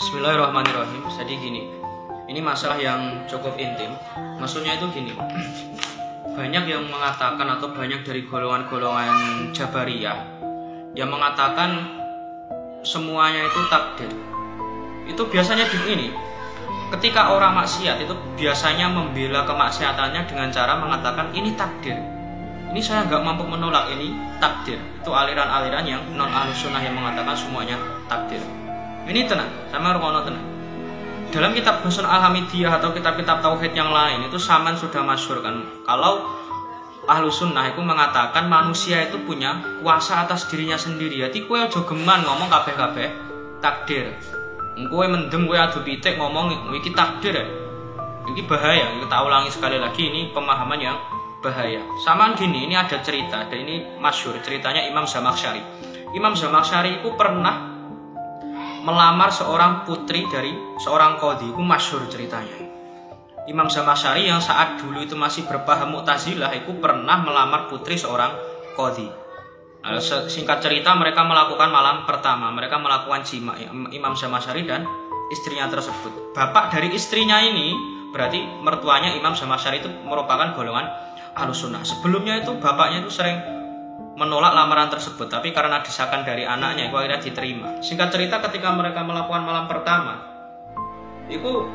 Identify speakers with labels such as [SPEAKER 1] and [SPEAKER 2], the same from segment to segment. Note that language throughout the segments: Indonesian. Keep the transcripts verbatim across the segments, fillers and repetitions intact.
[SPEAKER 1] Bismillahirrahmanirrahim. Jadi gini, ini masalah yang cukup intim. Maksudnya itu gini, banyak yang mengatakan atau banyak dari golongan-golongan Jabariyah yang mengatakan semuanya itu takdir. Itu biasanya di ini, ketika orang maksiat itu biasanya membela kemaksiatannya dengan cara mengatakan ini takdir. Ini saya nggak mampu menolak, ini takdir. Itu aliran-aliran yang non ahlus sunnah yang mengatakan semuanya takdir. Ini tenang, sama rukono tenang. Dalam kitab Husun Al-Hamidiyah atau kitab-kitab tauhid yang lain itu Saman sudah masyhur kan. Kalau ahlus sunnah itu mengatakan manusia itu punya kuasa atas dirinya sendiri. Jadi kowe aja geman ngomong kabeh-kabeh takdir. Kowe mendem kowe adu pitik ngomong iki takdir ya. Ini bahaya. Kita ulangi sekali lagi, ini pemahaman yang bahaya. Samaan gini, ini ada cerita, dan ini masyhur ceritanya Imam Zamakhsyari. Imam Zamakhsyari itu pernah melamar seorang putri dari seorang qadhi. Itu masyhur ceritanya. Imam Zamakhsyari yang saat dulu itu masih berpaham Mu'tazilah itu pernah melamar putri seorang qadhi. Nah, singkat cerita, mereka melakukan malam pertama, mereka melakukan jima, Imam Zamakhsyari dan istrinya tersebut. Bapak dari istrinya ini berarti mertuanya Imam Zamakhsyari itu merupakan golongan ahlus sunnah. Sebelumnya itu bapaknya itu sering menolak lamaran tersebut, tapi karena desakan dari anaknya itu akhirnya diterima. Singkat cerita, ketika mereka melakukan malam pertama, itu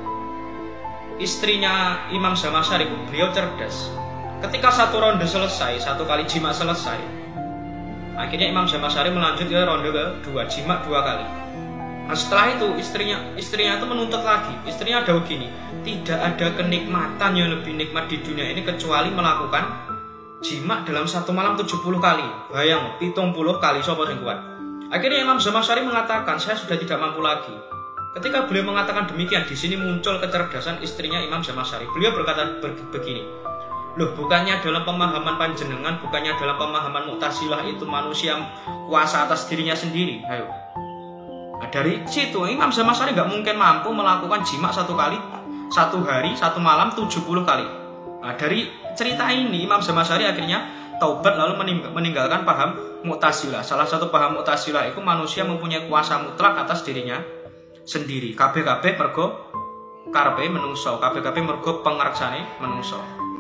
[SPEAKER 1] istrinya Imam Zamakhsyari itu beliau cerdas. Ketika satu ronde selesai, satu kali jima selesai, akhirnya Imam Zamakhsyari melanjut ke ronde kedua, jima dua kali. Nah, setelah itu istrinya istrinya itu menuntut lagi. Istrinya ada begini, tidak ada kenikmatan yang lebih nikmat di dunia ini kecuali melakukan jima dalam satu malam tujuh puluh kali. Bayang, hitung puluh kali sopo sing kuat. Akhirnya Imam Zamakhsyari mengatakan, saya sudah tidak mampu lagi. Ketika beliau mengatakan demikian, di sini muncul kecerdasan istrinya Imam Zamakhsyari. Beliau berkata begini, loh, bukannya dalam pemahaman panjenengan, bukannya dalam pemahaman Mu'tazilah itu manusia kuasa atas dirinya sendiri. Ayo. Nah, dari situ Imam Zamakhsyari nggak mungkin mampu melakukan jima satu kali, satu hari, satu malam tujuh puluh kali. Nah, dari cerita ini Imam Zamakhsyari akhirnya taubat lalu meninggalkan paham Mu'tazilah. Salah satu paham Mu'tazilah itu manusia mempunyai kuasa mutlak atas dirinya sendiri. Kabeh-kabeh mergo karepe menungso, kabeh-kabeh mergo pengersane menungso.